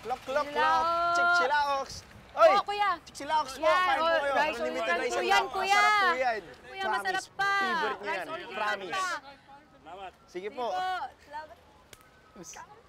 Klok, klok, klok. Chick-chilaox. Oy! Kuya. Chick-chilaox po. Yan, Kain po kayo. rice Unlimited all rice po and yan, love. kuya. Masarap po yan. Kuya, masarap pa. Favorite niya Rice yan. all Promise. pa. Sige po. Salamat.